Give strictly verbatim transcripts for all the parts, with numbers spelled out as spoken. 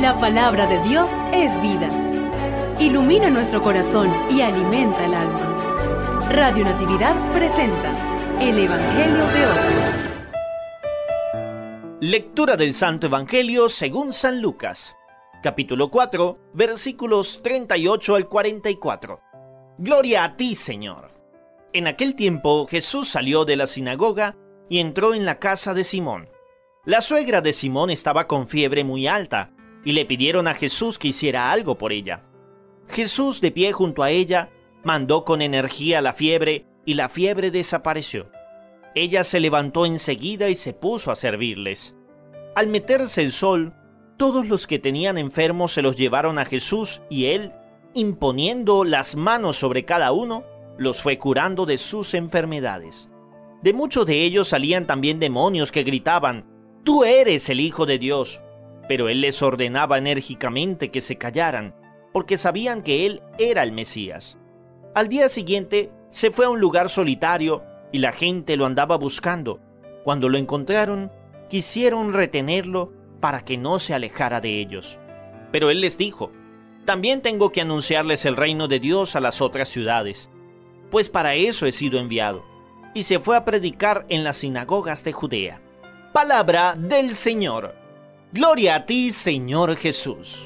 La palabra de Dios es vida. Ilumina nuestro corazón y alimenta el alma. Radio Natividad presenta el Evangelio de hoy. Lectura del Santo Evangelio según San Lucas, capítulo cuatro, versículos treinta y ocho al cuarenta y cuatro. Gloria a ti, Señor. En aquel tiempo Jesús salió de la sinagoga y entró en la casa de Simón. La suegra de Simón estaba con fiebre muy alta y le pidieron a Jesús que hiciera algo por ella. Jesús, de pie junto a ella, mandó con energía la fiebre y la fiebre desapareció. Ella se levantó enseguida y se puso a servirles. Al meterse el sol, todos los que tenían enfermos se los llevaron a Jesús y él, imponiendo las manos sobre cada uno, los fue curando de sus enfermedades. De muchos de ellos salían también demonios que gritaban: «Tú eres el Hijo de Dios». Pero él les ordenaba enérgicamente que se callaran, porque sabían que él era el Mesías. Al día siguiente se fue a un lugar solitario y la gente lo andaba buscando. Cuando lo encontraron, quisieron retenerlo para que no se alejara de ellos. Pero él les dijo: «También tengo que anunciarles el reino de Dios a las otras ciudades, pues para eso he sido enviado». Y se fue a predicar en las sinagogas de Judea. Palabra del Señor. Gloria a ti, Señor Jesús.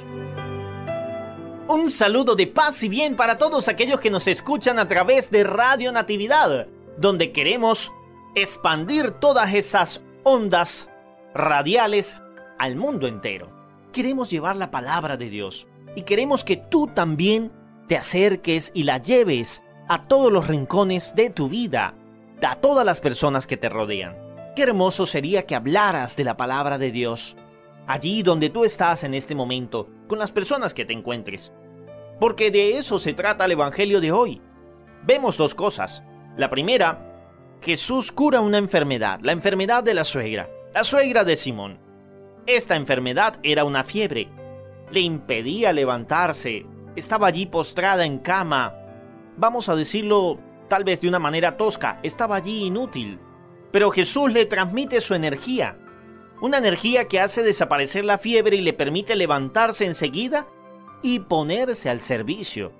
Un saludo de paz y bien para todos aquellos que nos escuchan a través de Radio Natividad, donde queremos expandir todas esas ondas radiales al mundo entero. Queremos llevar la palabra de Dios y queremos que tú también te acerques y la lleves a todos los rincones de tu vida, a todas las personas que te rodean. Qué hermoso sería que hablaras de la palabra de Dios allí donde tú estás en este momento, con las personas que te encuentres. Porque de eso se trata el Evangelio de hoy. Vemos dos cosas. La primera, Jesús cura una enfermedad, la enfermedad de la suegra, la suegra de Simón. Esta enfermedad era una fiebre. Le impedía levantarse, estaba allí postrada en cama. Vamos a decirlo tal vez de una manera tosca, estaba allí inútil. Pero Jesús le transmite su energía. Una energía que hace desaparecer la fiebre y le permite levantarse enseguida y ponerse al servicio.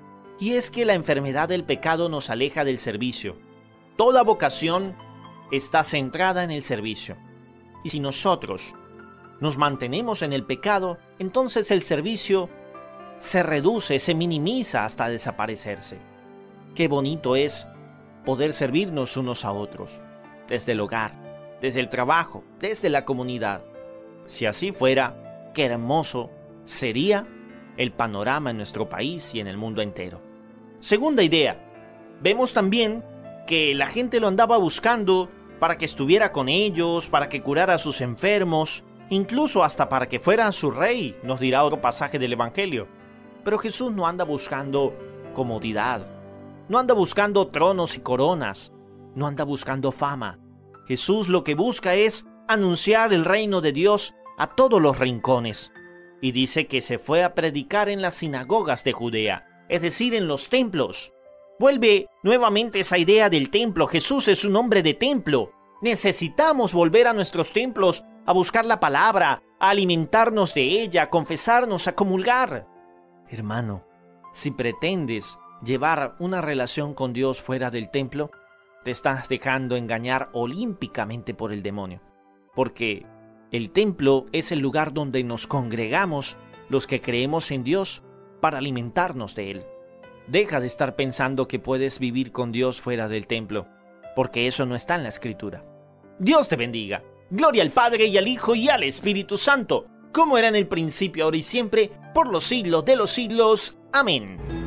Y es que la enfermedad del pecado nos aleja del servicio. Toda vocación está centrada en el servicio. Y si nosotros nos mantenemos en el pecado, entonces el servicio se reduce, se minimiza hasta desaparecerse. Qué bonito es poder servirnos unos a otros, desde el hogar, desde el trabajo, desde la comunidad. Si así fuera, qué hermoso sería el panorama en nuestro país y en el mundo entero. Segunda idea, vemos también que la gente lo andaba buscando para que estuviera con ellos, para que curara a sus enfermos, incluso hasta para que fuera su rey, nos dirá otro pasaje del Evangelio. Pero Jesús no anda buscando comodidad, no anda buscando tronos y coronas, no anda buscando fama. Jesús lo que busca es anunciar el reino de Dios a todos los rincones. Y dice que se fue a predicar en las sinagogas de Judea, es decir, en los templos. Vuelve nuevamente esa idea del templo. Jesús es un hombre de templo. Necesitamos volver a nuestros templos, a buscar la palabra, a alimentarnos de ella, a confesarnos, a comulgar. Hermano, si pretendes llevar una relación con Dios fuera del templo, te estás dejando engañar olímpicamente por el demonio. Porque el templo es el lugar donde nos congregamos los que creemos en Dios para alimentarnos de Él. Deja de estar pensando que puedes vivir con Dios fuera del templo, porque eso no está en la Escritura. Dios te bendiga. Gloria al Padre y al Hijo y al Espíritu Santo, como era en el principio, ahora y siempre, por los siglos de los siglos. Amén.